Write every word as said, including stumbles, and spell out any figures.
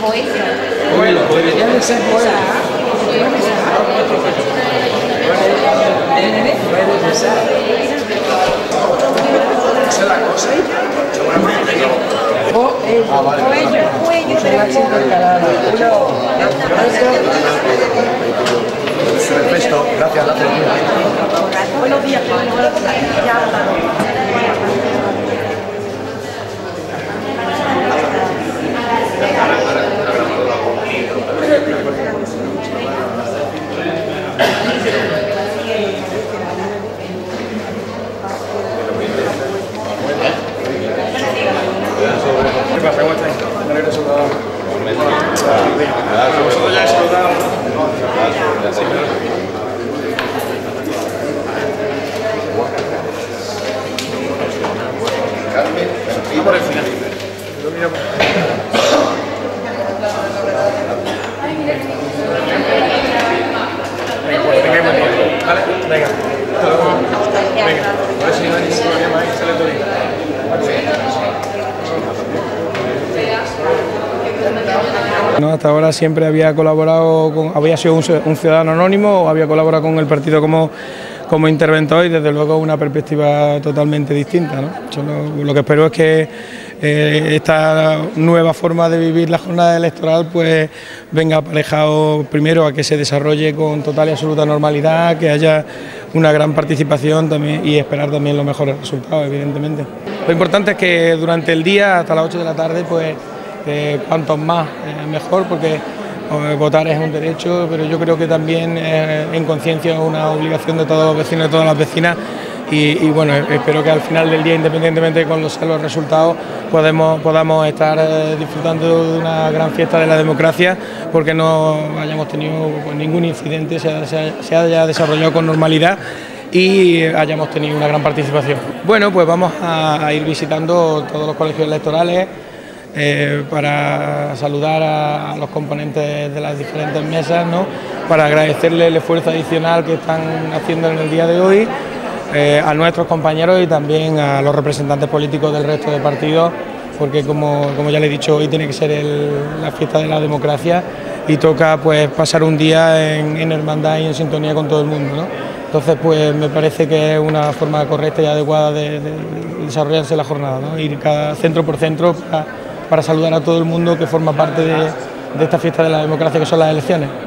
Coelho, Coelho, debe ser Coelho. Esa es la cosa. Coello, cuello, Perfecto, gracias, gracias. Buenos días. ¿Qué pasa? ¿Cómo estáis? Me alegro de saludar. Vosotros ya he saludado. Vamos por el final. Lo miro por venga, pues tengáis buen día. Vale, venga. Hasta luego. Venga. A ver si no hay ningún problema ahí, sale todo bien. No, hasta ahora siempre había colaborado, con, había sido un, un ciudadano anónimo o había colaborado con el partido como, como interventor y desde luego una perspectiva totalmente distinta, ¿no? Solo, lo que espero es que eh, esta nueva forma de vivir la jornada electoral pues venga aparejado primero a que se desarrolle con total y absoluta normalidad, que haya una gran participación también y esperar también los mejores resultados, evidentemente. Lo importante es que durante el día hasta las ocho de la tarde pues Eh, cuantos más eh, mejor, porque eh, votar es un derecho, pero yo creo que también eh, en conciencia es una obligación de todos los vecinos y todas las vecinas y, y bueno, espero que al final del día, independientemente de con los, los resultados, podemos, podamos estar eh, disfrutando de una gran fiesta de la democracia, porque no hayamos tenido pues, ningún incidente, se, se, se haya desarrollado con normalidad y hayamos tenido una gran participación. Bueno, pues vamos a, a ir visitando todos los colegios electorales, Eh, para saludar a, a los componentes de las diferentes mesas, ¿no? Para agradecerles el esfuerzo adicional que están haciendo en el día de hoy, eh, a nuestros compañeros y también a los representantes políticos del resto de partidos, porque como, como ya les he dicho, hoy tiene que ser el, la fiesta de la democracia y toca pues pasar un día en, en hermandad y en sintonía con todo el mundo, ¿no? Entonces pues me parece que es una forma correcta y adecuada de, de, de desarrollarse la jornada, ¿no? Ir cada centro por centro para, para saludar a todo el mundo que forma parte de, de esta fiesta de la democracia que son las elecciones.